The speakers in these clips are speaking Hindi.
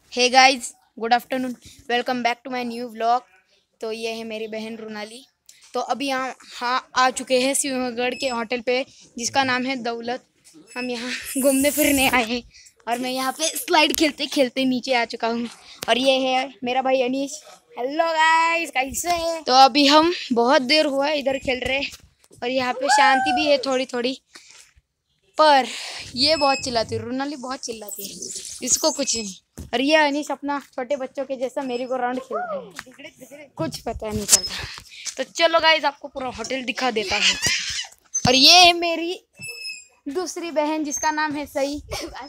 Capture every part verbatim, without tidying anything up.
Hey guys, good afternoon. Welcome back to my new vlog. तो ये है मेरी बहन रोनाली। तो अभी यहाँ हाँ आ चुके हैं सिंहगढ़ के होटल पे, जिसका नाम है दौलत। हम यहाँ घूमने फिरने आए हैं और मैं यहाँ पे स्लाइड खेलते खेलते नीचे आ चुका हूँ। और ये है मेरा भाई अनीश। हेलो गाइस, कैसे हैं? तो अभी हम बहुत देर हुआ इधर खेल रहे और यहाँ पे शांति भी है थोड़ी थोड़ी, पर ये बहुत चिल्लाती है, रोनाली बहुत चिल्लाती है, इसको कुछ नहीं। और ये अनीश अपना छोटे बच्चों के जैसा मेरी को राउंड खेल रहे हैं, कुछ पता नहीं चल रहा। तो चलो गाइस, आपको पूरा होटल दिखा देता हूँ। और ये है मेरी दूसरी बहन, जिसका नाम है सई।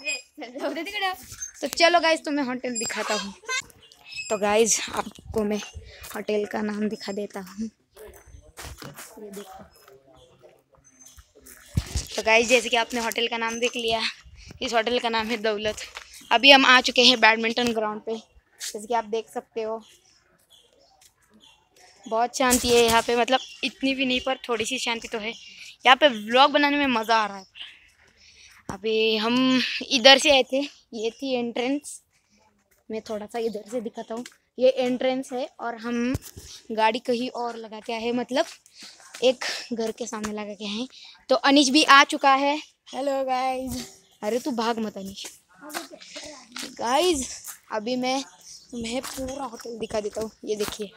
तो चलो गाइस, तुम्हें होटल दिखाता हूँ। तो गाइस, आपको मैं होटल का नाम दिखा देता हूँ, ये देखो। तो गाइस, जैसे कि आपने होटल का नाम देख लिया, इस होटल का नाम है दौलत। अभी हम आ चुके हैं बैडमिंटन ग्राउंड पे, जैसे कि आप देख सकते हो। बहुत शांति है यहाँ पे, मतलब इतनी भी नहीं पर थोड़ी सी शांति तो है। यहाँ पे व्लॉग बनाने में मज़ा आ रहा है। अभी हम इधर से आए थे, ये थी एंट्रेंस। मैं थोड़ा सा इधर से दिखाता हूँ, ये एंट्रेंस है और हम गाड़ी कहीं और लगा के आए हैं, मतलब एक घर के सामने लगा के हैं। तो अनीश भी आ चुका है। Hello guys. अरे तू भाग मत अनीश। गाइस, अभी मैं तुम्हें पूरा होटल दिखा देता हूँ, ये देखिए।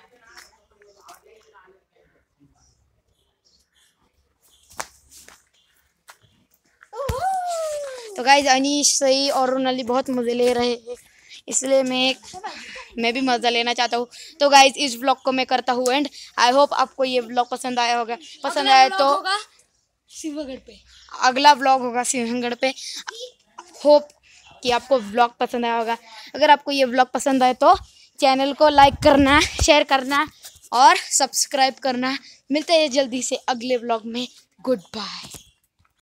तो गाइस, अनीश सही और रोनाली बहुत मज़े ले रहे हैं, इसलिए मैं मैं भी मज़ा लेना चाहता हूँ। तो गाइस, इस व्लॉग को मैं करता हूँ एंड। आई होप आपको ये व्लॉग पसंद आया होगा। पसंद आया तो सिंहगढ़ पे अगला व्लॉग होगा सिंहगढ़ पे। होप कि आपको व्लॉग पसंद आया होगा। अगर आपको ये व्लॉग पसंद आए तो चैनल को लाइक करना, शेयर करना और सब्सक्राइब करना। मिलते हैं जल्दी से अगले व्लॉग में। Good bye.